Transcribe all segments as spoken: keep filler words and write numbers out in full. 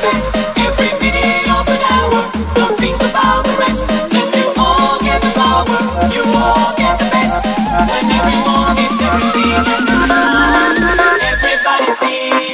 best. Every minute of an hour, don't think about the rest. Then you all get the power, you all get the best. When everyone gives everything and do the song, everybody sing.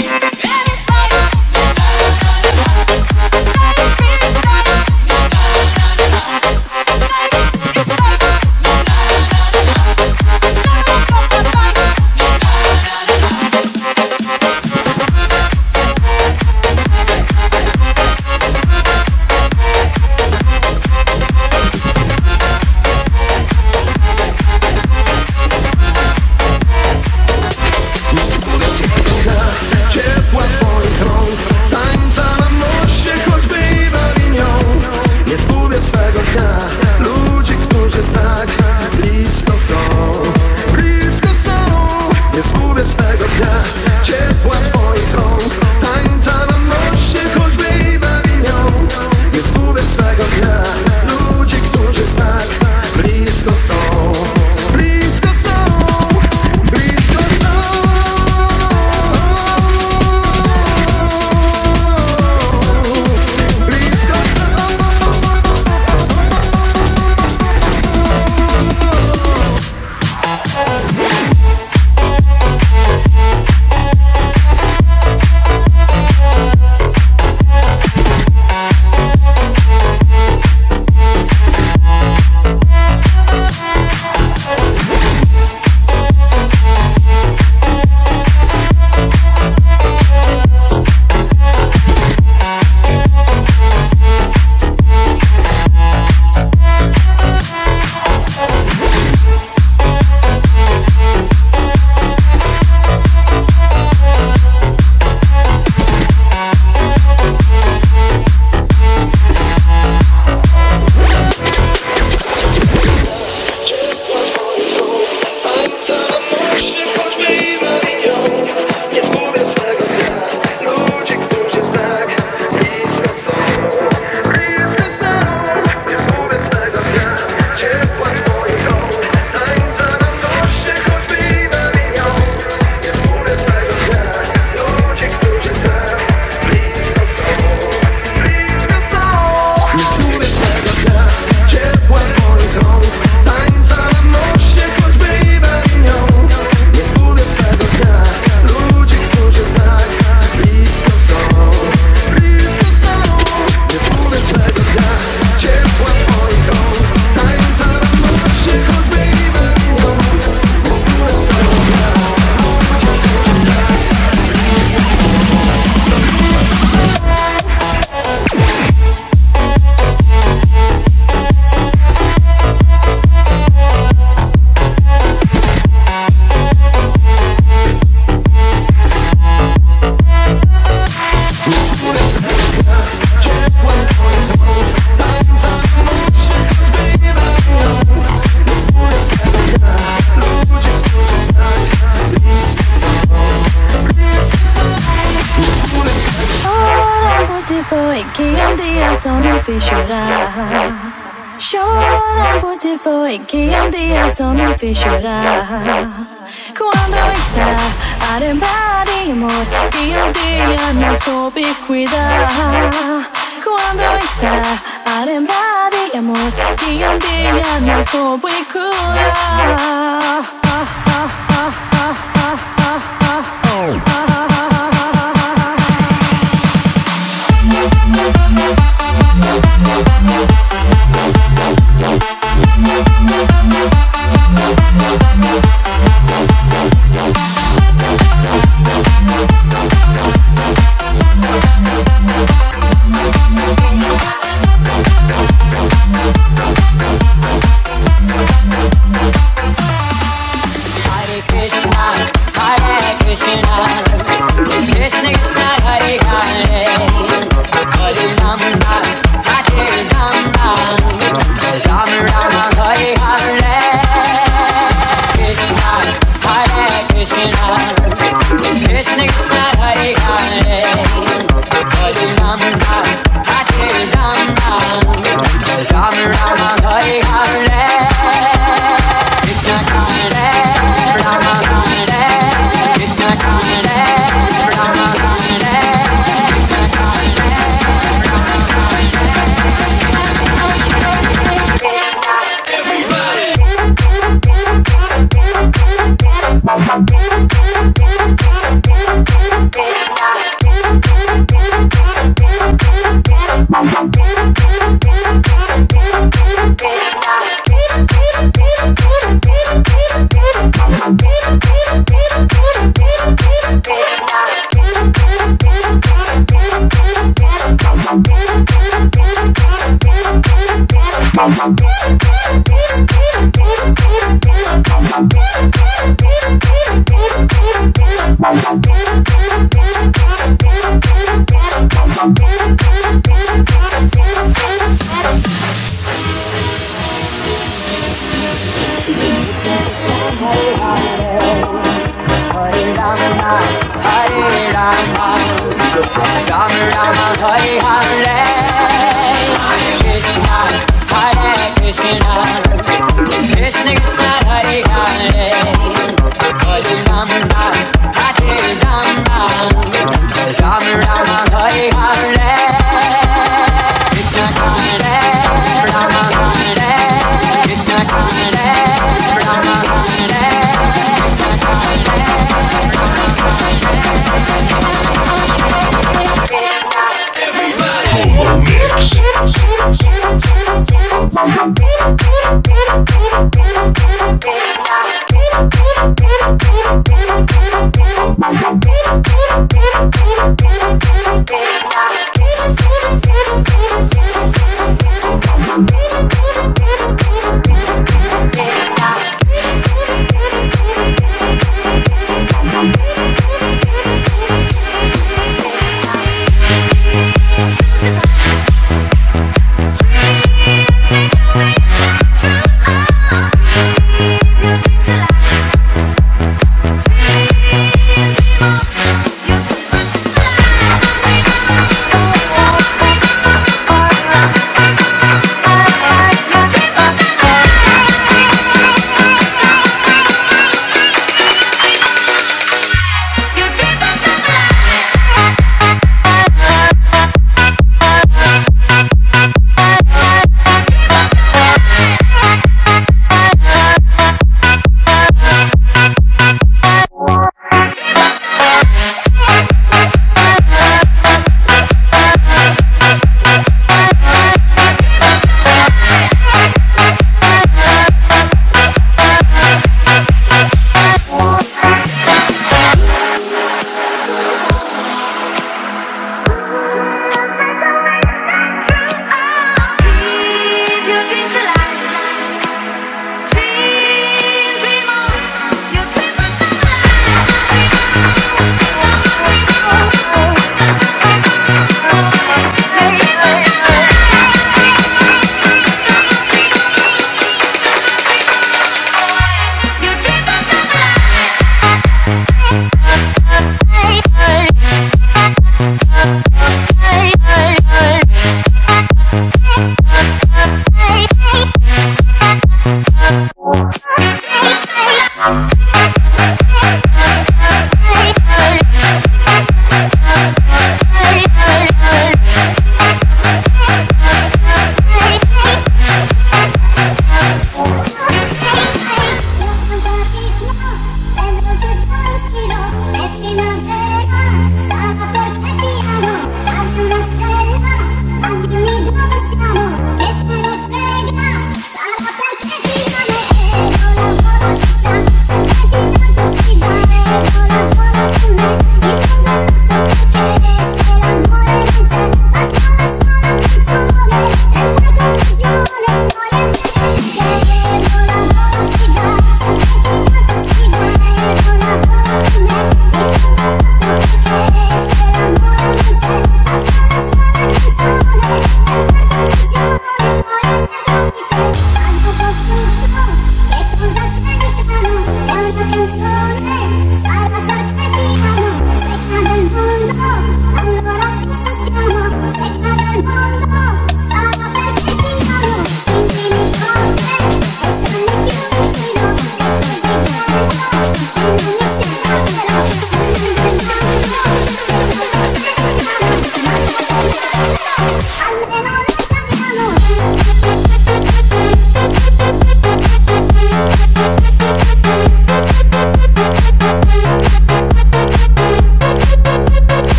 Se foi que um dia só me fez chorar. Quando estará a lembrar de amor que um dia não soube cuidar. Quando estará a lembrar de amor que um dia não soube cuidar. Krishna Krishna Hare Hare Hare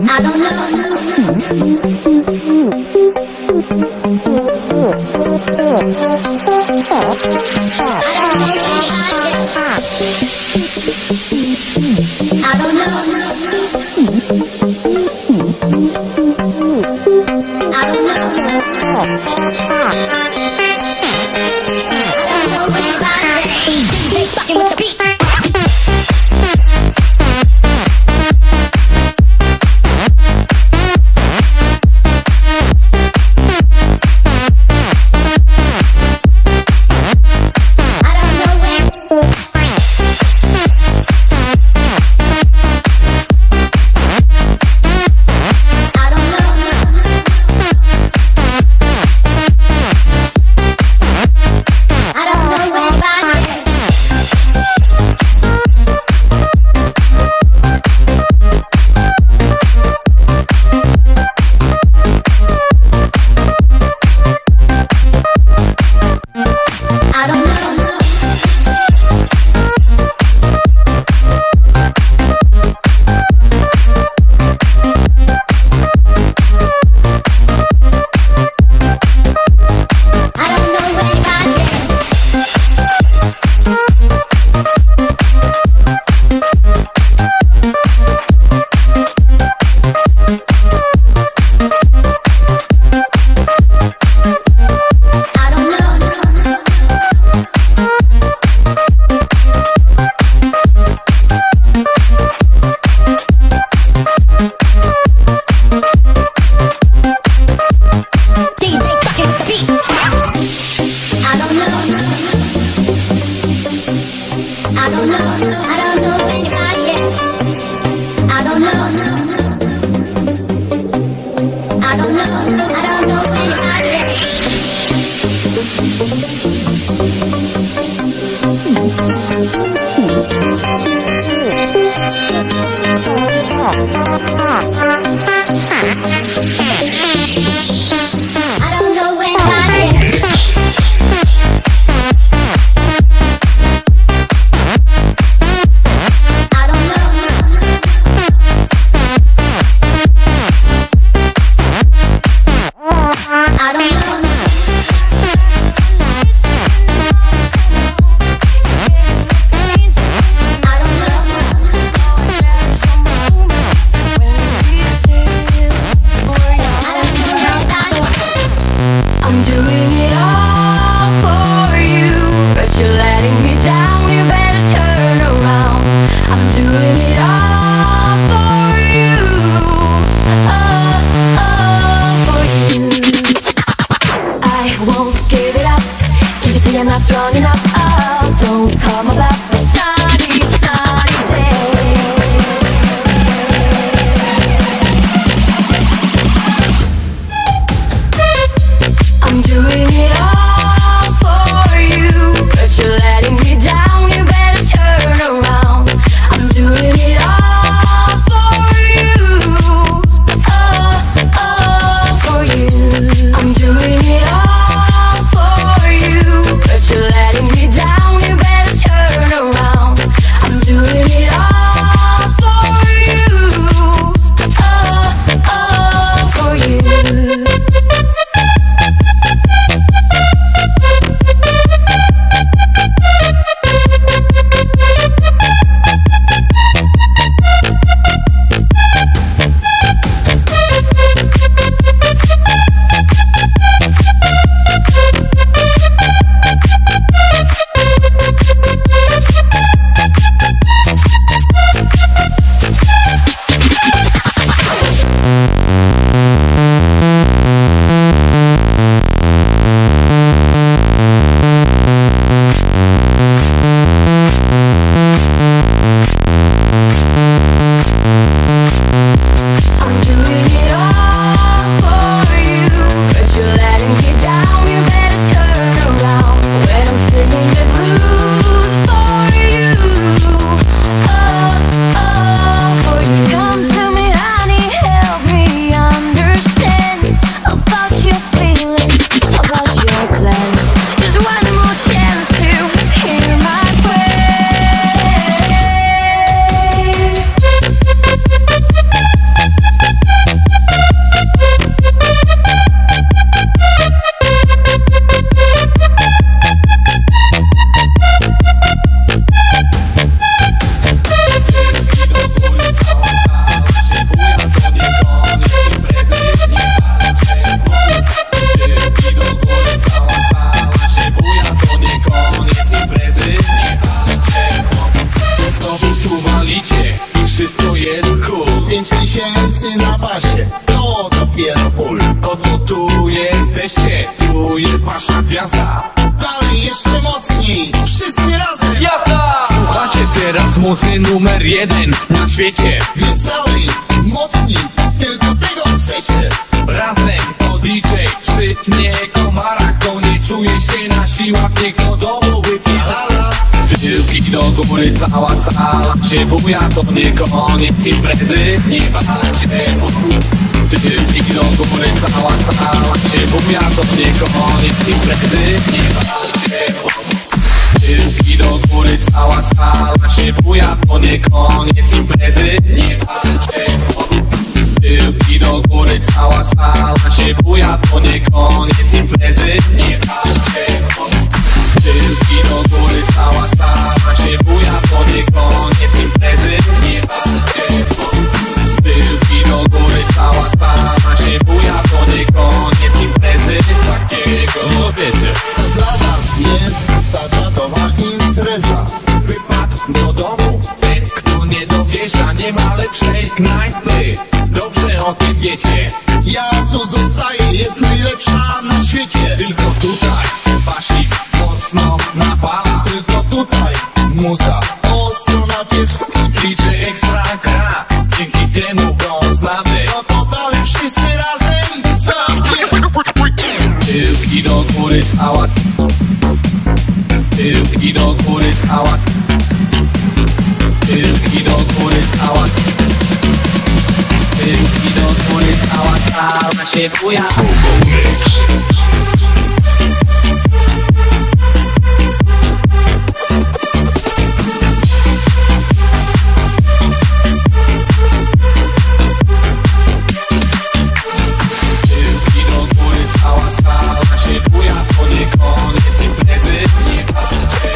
I don't know. I don't know. I don't know. Fucking with the beat. Were jest cool. Pięć tysięcy na basie, to dopiero ból. Oto tu jesteście, tu jest wasza gwiazda. Dalej jeszcze mocniej, wszyscy razem. Jazda! Słuchacie teraz muzy numer jeden na świecie. Więc dalej, mocniej, tylko tego chcecie. Razem to D J przytnie komara. Kto nie czuje się na siłach, niech do domu wypiela. Tyłki do góry, cała sala się buja. To nie koniec imprezy, nie walcie. Tyłki do góry, cała sala się buja. To nie koniec imprezy, nie walcie. Tyłki do góry, cała sala się buja. To nie koniec imprezy, nie walcie. Tyłki do góry, cała sala się buja. To nie koniec imprezy, nie walcie. Tyłki do góry, cała sala się buja. To nie koniec imprezy, nie walcie. Tyłki do góry, cała sala się buja. To nie koniec imprezy, takiego no wiecie. Dla was jest ta czatowa impreza. Wypadł do domu ten, kto nie dowierza. Nie ma lepszej knajpy, dobrze o tym wiecie. Ja tu zostaję, jest najlepsza na świecie. Tylko tutaj basik mocno napala. Tylko tutaj muza ostro napiew. Liczy ekstra gra, dzięki temu go znamy. No to dalej wszyscy razem zabierz. Tyłki do góry, cała. Tyłki do góry, cała. Tyłki do góry, cała. Tyłki do góry, cała sala się buja. Tyłki do góry, cała sala się buja. To nie koniec imprezy, nie walcie.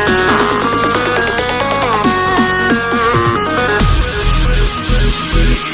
We'll be right back.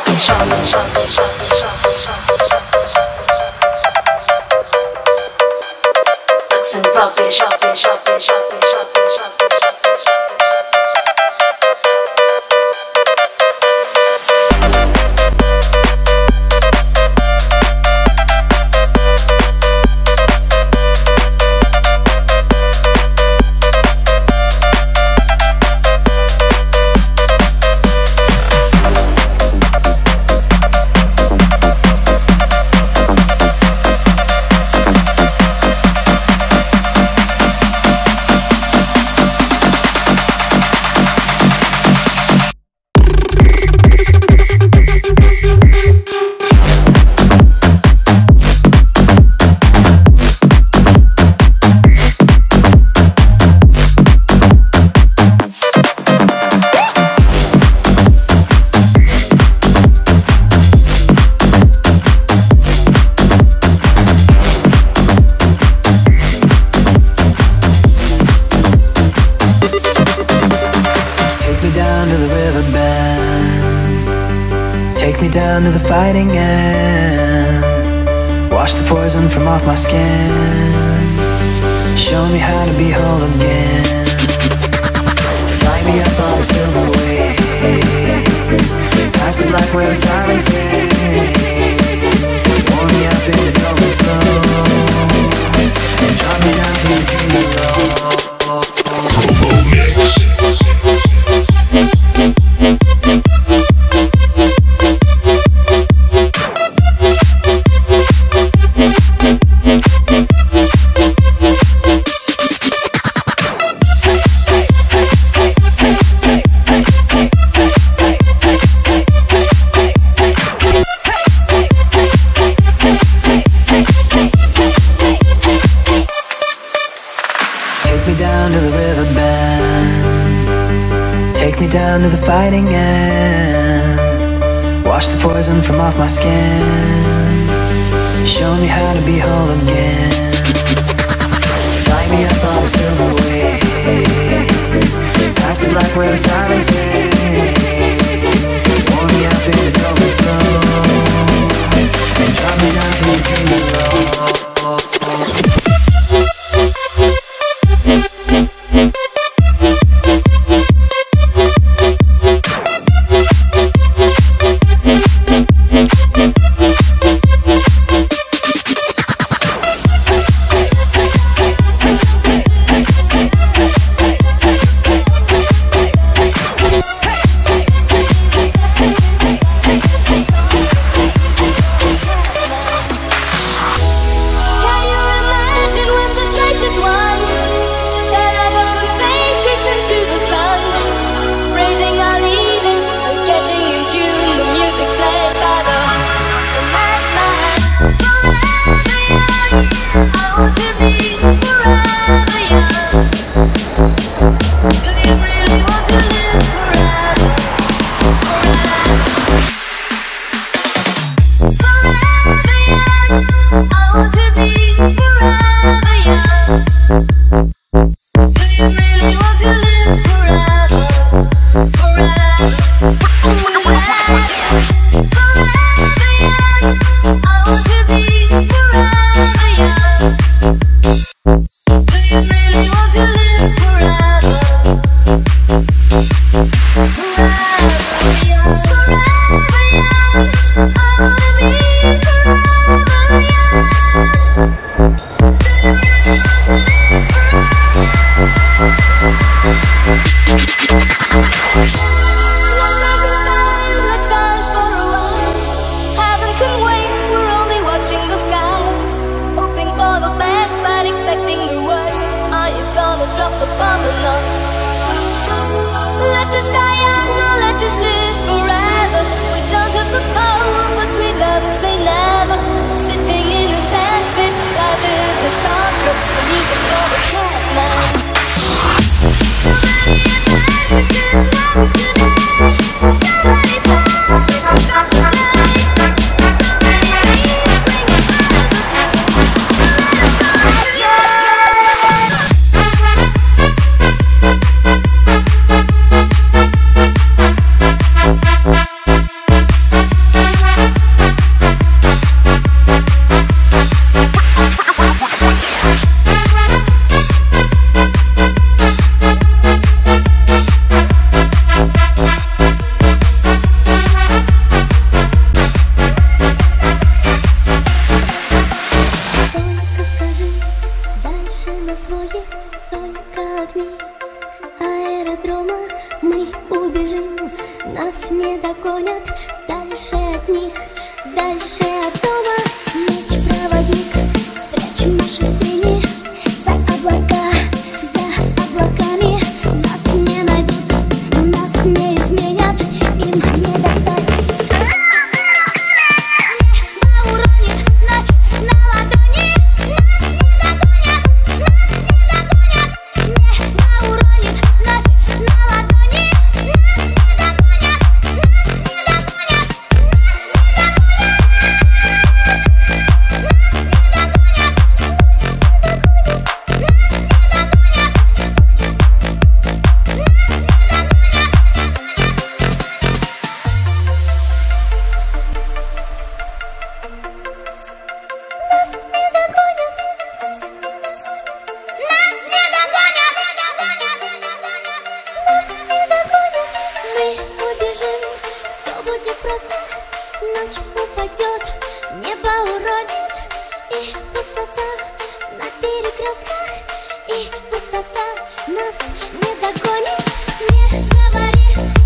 shuffle, shuffle, shuffle, shuffle, shuffle, shuffle, shuffle. Ducks and profit, shuffle, shuffle, shuffle, shuffle, shuffle, shuffle, shuffle. Down to the fighting end. Wash the poison from off my skin. Show me how to be whole again. Fly me up on a silver wave, past the black where the sirens sing. Warm me up in the darkness glow, and drop me down to the dream below. Promo Mix. Down to the fighting end. Wash the poison from off my skin. Show me how to be whole again. Fly me up on a silver wave, past the black where the sirens sing. Warm me up in the darkness glow, and drop me down to the dream below. Hey! дальше от них, дальше от дома. Меч-проводник, спрячь наши тени за облака, за облаками. Нас не найдут, нас не изменят, им не достать. Небо уронит ночь на ладони, нас не догонят, нас не догонят. Небо уронит ночь на ладони, нас не догонят, нас не догонят, ночь упадет, небо уронит, и пустота на перекрестках, и пустота нас не догонит. Не говори,